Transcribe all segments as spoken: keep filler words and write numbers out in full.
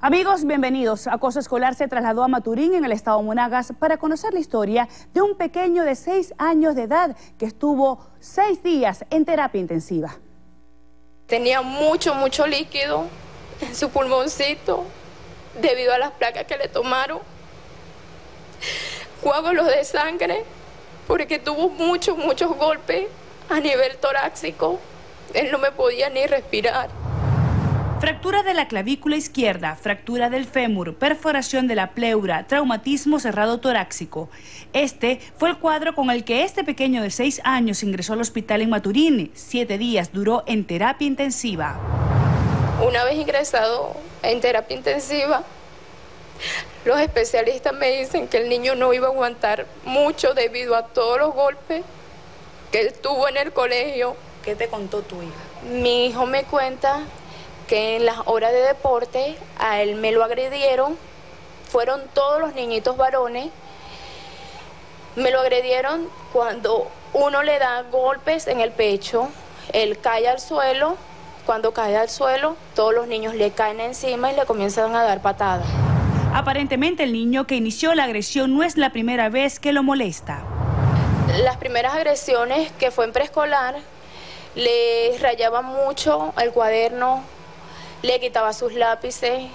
Amigos, bienvenidos. Acoso Escolar se trasladó a Maturín, en el estado Monagas, para conocer la historia de un pequeño de seis años de edad que estuvo seis días en terapia intensiva. Tenía mucho, mucho líquido en su pulmoncito debido a las placas que le tomaron. Coágulos de sangre porque tuvo muchos, muchos golpes a nivel torácico. Él no me podía ni respirar. Fractura de la clavícula izquierda, fractura del fémur, perforación de la pleura, traumatismo cerrado torácico. Este fue el cuadro con el que este pequeño de seis años ingresó al hospital en Maturín. Siete días duró en terapia intensiva. Una vez ingresado en terapia intensiva, los especialistas me dicen que el niño no iba a aguantar mucho debido a todos los golpes que él tuvo en el colegio. ¿Qué te contó tu hija? Mi hijo me cuenta que en las horas de deporte a él me lo agredieron, fueron todos los niñitos varones, me lo agredieron cuando uno le da golpes en el pecho, él cae al suelo, cuando cae al suelo, todos los niños le caen encima y le comienzan a dar patadas. Aparentemente el niño que inició la agresión no es la primera vez que lo molesta. Las primeras agresiones que fue en preescolar, le rayaba mucho el cuaderno, le quitaba sus lápices,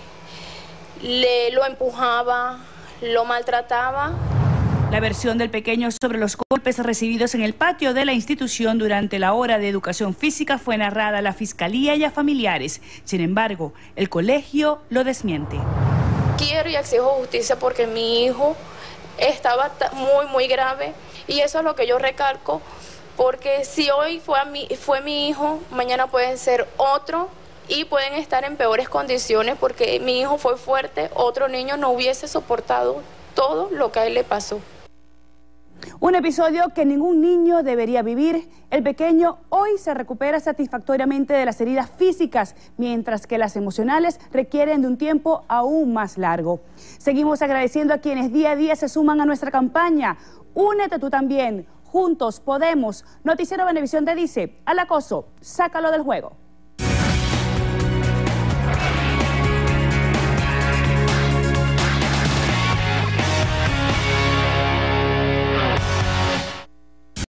le lo empujaba, lo maltrataba. La versión del pequeño sobre los golpes recibidos en el patio de la institución durante la hora de educación física fue narrada a la fiscalía y a familiares. Sin embargo, el colegio lo desmiente. Quiero y exijo justicia porque mi hijo estaba muy, muy grave y eso es lo que yo recalco, porque si hoy fue, a mi, fue mi hijo, mañana pueden ser otro y pueden estar en peores condiciones porque mi hijo fue fuerte, otro niño no hubiese soportado todo lo que a él le pasó. Un episodio que ningún niño debería vivir. El pequeño hoy se recupera satisfactoriamente de las heridas físicas, mientras que las emocionales requieren de un tiempo aún más largo. Seguimos agradeciendo a quienes día a día se suman a nuestra campaña. Únete tú también. Juntos podemos. Noticiero Venevisión te dice: al acoso, sácalo del juego.